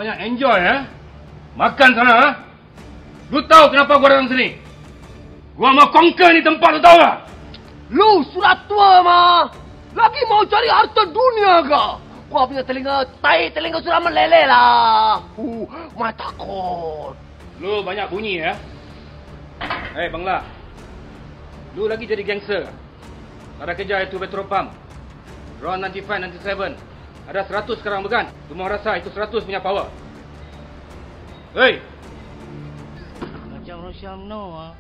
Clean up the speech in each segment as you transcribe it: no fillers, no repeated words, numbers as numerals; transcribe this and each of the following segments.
banyak enjoy makan sana Lu tahu kenapa gua datang sini? Gua mau conquer ni tempat, lu tahu tak? Lu sudah tua mah. Lagi mau cari harta dunia kah? Gua punya telinga sudah meleleh lah. Mah takut. Lu banyak bunyi Hei Bangla. Lu lagi jadi gangster. Ada kerja itu Petropam. Round 95, 97. Ada 100 sekarang bukan? Lu mau rasa itu 100 punya power. Hei. Macam Rosyam no.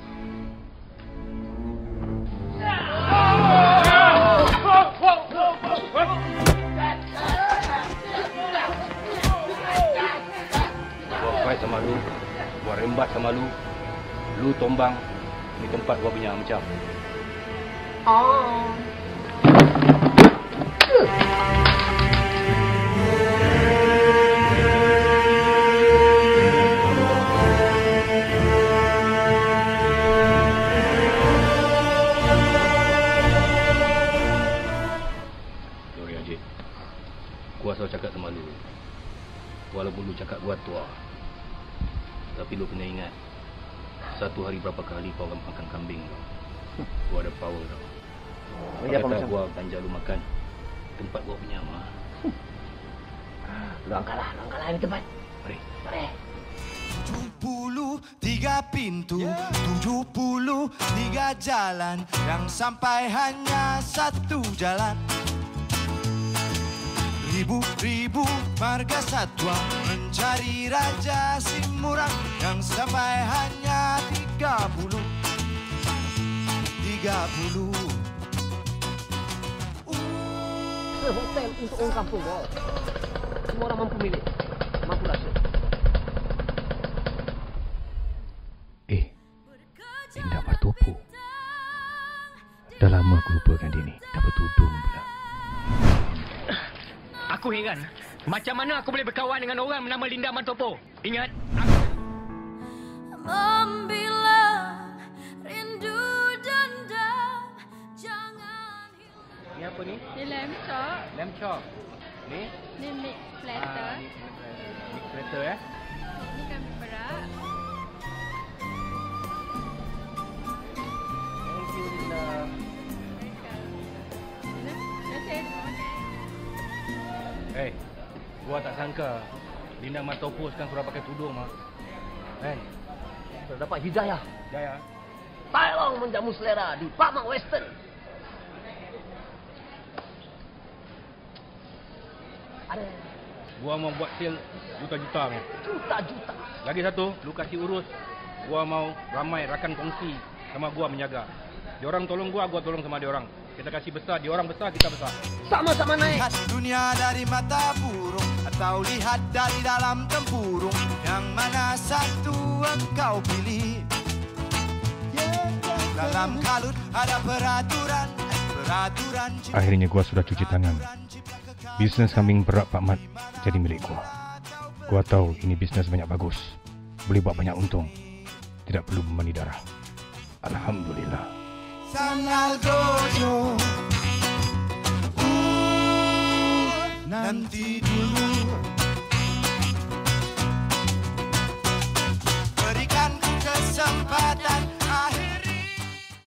Gua fight sama lu. Gua rembat sama lu. Lu tombang. Ini tempat gua punya macam. Sorry Ajit. Gua selalu cakap sama lu. Walaupun lu cakap gua tua. Tapi lu kena ingat. Satu hari berapa kali kau makan kambing tau. Gua ada power tau. Kata gua ganja lu makan. Tempat gua punya mah. Lu angkatlah ini tempat. Mari. 73 pintu, 73 jalan, yang sampai hanya satu jalan. Ribu-ribu marga satwa mencari Raja Simurang, yang sampai hanya 30. Hotel untuk orang kampung bos. Semua orang mampu milik. Mampu rasa. Indah Martopo. Dah lama aku lupakan dia ni. Dah bertudung pula. Aku heran. Macam mana aku boleh berkawan dengan orang bernama Linda Martopo? Ingat, membilang rindu dendam jangan hilang. Ni apa ni? Ni lamb chop. Lamb chop. Ni? Ni meat platter. Meat platter Ni kambing berak. Thank you Linda. Hey, gua tak sangka Linda Martopo sekarang sudah pakai tudung mah. Sudah dapat hidayah. Jaya. Tolong menjamu selera di Pak Mak Western. Ada. Gua mau buat sale juta-juta ni. Juta-juta. Lagi satu, lu kasih urus. Gua mau ramai rakan kongsi sama gua menjaga. Diorang tolong gua tolong sama diorang. Kita kasih besar, diorang besar, kita besar. Sama-sama naik. Lihat dunia dari mata burung, atau lihat dari dalam tempurung, yang mana satu engkau pilih. Dalam kalut ada peraturan. Akhirnya gua sudah cuci tangan. Bisnes kambing berak Pak Mat jadi milik gua. Gua tahu ini bisnes banyak bagus. Boleh buat banyak untung. Tidak perlu memani darah. Alhamdulillah. Sangal gojo, nanti dulu.